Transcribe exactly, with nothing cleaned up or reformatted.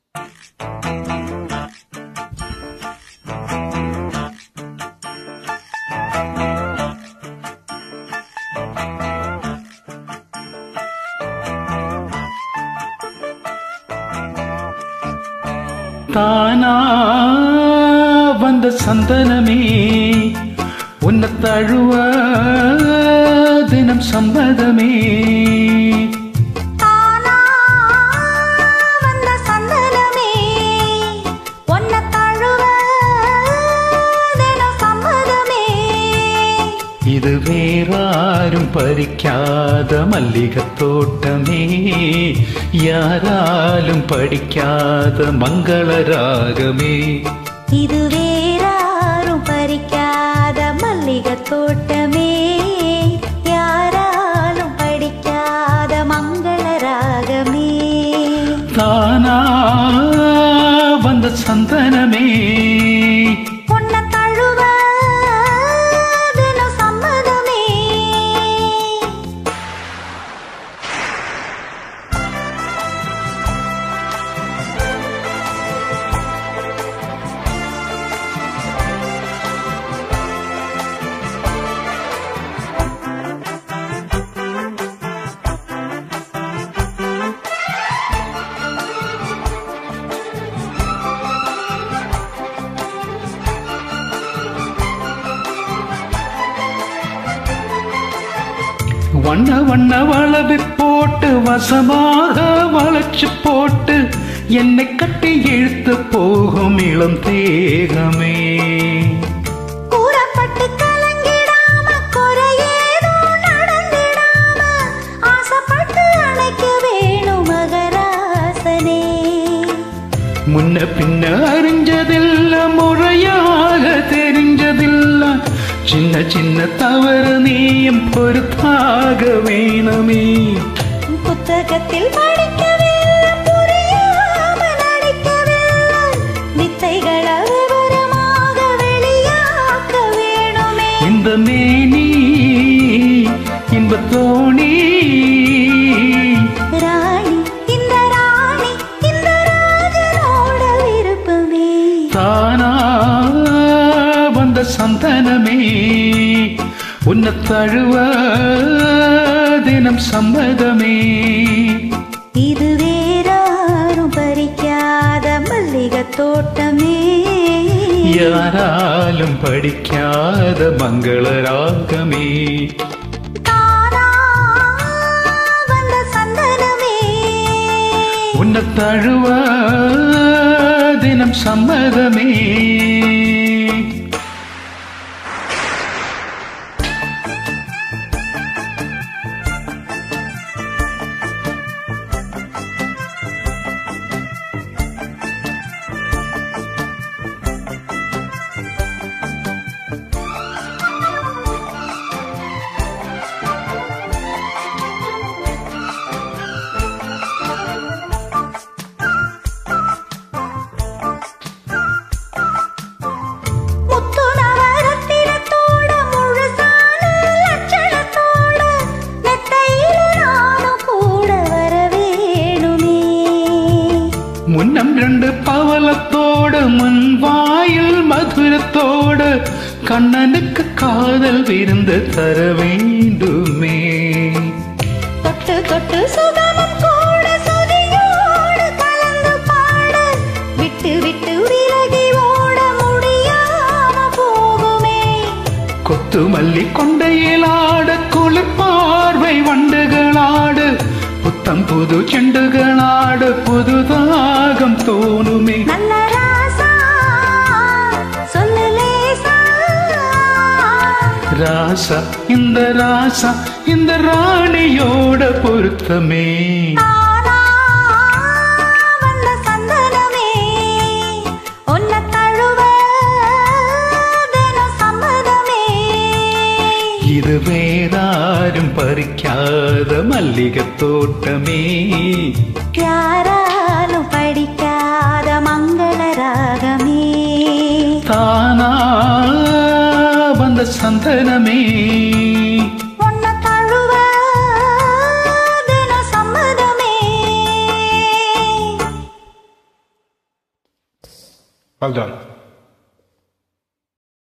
தானா வந்த சந்தனமே உன்னை தழுவ தினம் சம்மதமே. தானா வந்த சந்தனமே உன்னை தழுவ தினம் சம்மதமே. இது வேறாரும் பறிக்காத மல்லிகத் தோட்டமே, யாராலும் படிக்காத மங்கள ராகமே. இது வேறாரும் பறிக்காத மல்லிகத் தோட்டமே, யாராலும் படிக்காத மங்கள ராகமே. தானா வந்த சந்தனமே உன்னை தழுவ தினம் சம்மதமே. வண்ண வண்ண வளவி போட்டு வசமாக வளைச்சு போட்டு என்னை கட்டி இழுத்து போகும் இளம் தேகமே. கூறப்பட்டு கலங்கிடாம குறையேதோ நடந்திடாம ஆசைப்பட்டு அணைக்க வேணும் மகராசனே. முன்ன பின்ன அறிஞ்சதெல்லாம் முறையாக தெரிஞ்சதெல்லாம், சின்ன சின்ன தவறு நீயும் பொறுத்தாக வேணுமே. புத்தகத்தில் படிக்கவில்லை, புரியாம நடிக்கவில்லை, வித்தைகளை விவரமாக வெளியாக்க வேணுமே. இந்த மேனி இன்பத் தோணி ராணி இந்த ராணி இந்த ராஜனோட விருப்பமே. தானா வந்த சந்தனமே உன்னை தழுவ தினம் சம்மதமே. இது வேறாரும் பறிக்காத மல்லிகத் தோட்டமே, யாராலும் படிக்காத மங்கள ராகமே. தானா வந்த சந்தனமே உன்னை தழுவ தினம் சம்மதமே. முன்னம் ரெண்டு பவளத்தோடு முன் வாயில் மதுரத்தோடு கண்ணனுக்கு காதல் விருந்து தர வேண்டுமே. தொட்டு தொட்டு சுகமும் கூட சுதியோடு கலந்து பாட, விட்டு விட்டு விலகி ஓட முடியாம போகுமே. கொத்து மல்லி கொண்டையிலாட குளிர் பார்வை வண்டுகளாடு, புத்தம் புது செண்டுகளாடு புதுதாகம் தோணுமே. நல்ல ராசா சொல்லு லேசா, ராசா இந்த ராசா இந்த ராணியோட பொருத்தமே. தானா வந்த சந்தனமே உன்னை தழுவ தினம் சம்மதமே. இது வேறாரும் பறிக்காத மல்லிகத் தோட்டமே, யாராலும் படிக்காத மங்கள ராகமே. தானா வந்த சந்தனமே உன்னை தழுவ தினம் சம்மதமே. Well done.